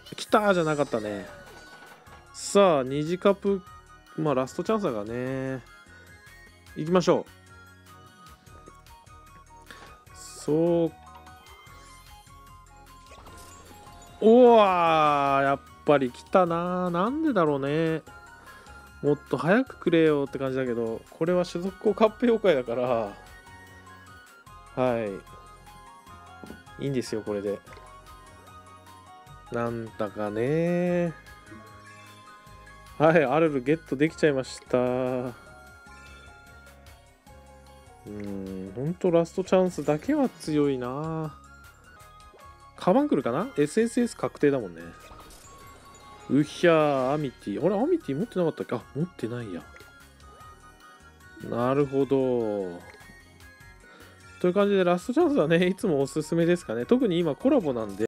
来たーじゃなかったね。さあ、2次カップ、まあラストチャンスだからね。行きましょう。そう。おわー、やっぱり来たなー。なんでだろうね。もっと早くくれよって感じだけど、これは種族校カップ妖怪だから、はい。いいんですよ、これで。なんだかね。はい、アルルゲットできちゃいました。ほんとラストチャンスだけは強いな。カバン来るかな？ SSS 確定だもんね。うひゃー、アミティ。あれ、アミティ持ってなかったっけ？あ、持ってないや。なるほど。という感じでラストチャンスはね、いつもおすすめですかね。特に今コラボなんで、